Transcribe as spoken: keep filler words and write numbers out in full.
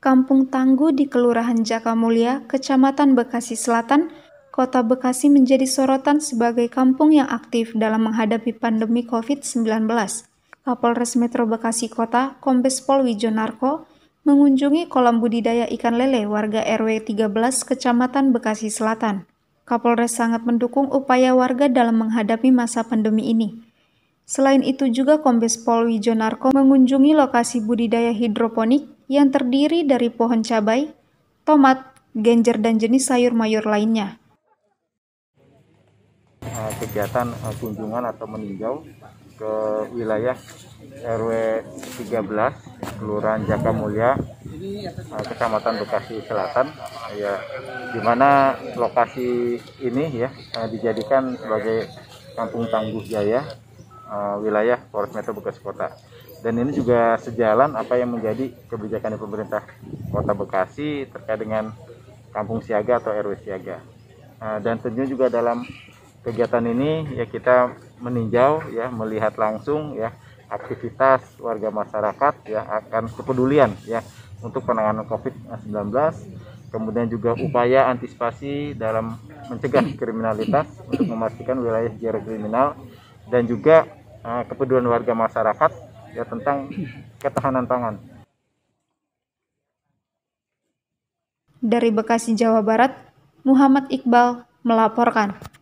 Kampung Tangguh di Kelurahan Jakamulya, Kecamatan Bekasi Selatan, Kota Bekasi menjadi sorotan sebagai kampung yang aktif dalam menghadapi pandemi covid sembilan belas. Kapolres Metro Bekasi Kota, Kombes Pol Wijonarko, mengunjungi kolam budidaya ikan lele warga R W tiga belas Kecamatan Bekasi Selatan. Kapolres sangat mendukung upaya warga dalam menghadapi masa pandemi ini. Selain itu juga Kombes Pol Wijonarko mengunjungi lokasi budidaya hidroponik yang terdiri dari pohon cabai, tomat, genjer dan jenis sayur mayur lainnya. Kegiatan kunjungan atau meninjau ke wilayah R W tiga belas Kelurahan Jakamulya, Kecamatan Bekasi Selatan, ya, di mana lokasi ini ya dijadikan sebagai Kampung Tangguh Jaya, wilayah Polres Metro Bekasi Kota. Dan ini juga sejalan apa yang menjadi kebijakan pemerintah Kota Bekasi terkait dengan kampung siaga atau R W siaga. Dan tentunya juga dalam kegiatan ini ya kita meninjau ya, melihat langsung ya aktivitas warga masyarakat ya akan kepedulian ya untuk penanganan covid sembilan belas, kemudian juga upaya antisipasi dalam mencegah kriminalitas untuk memastikan wilayah zero kriminal, dan juga uh, kepedulian warga masyarakat ya tentang ketahanan pangan. Dari Bekasi, Jawa Barat, Muhammad Iqbal melaporkan.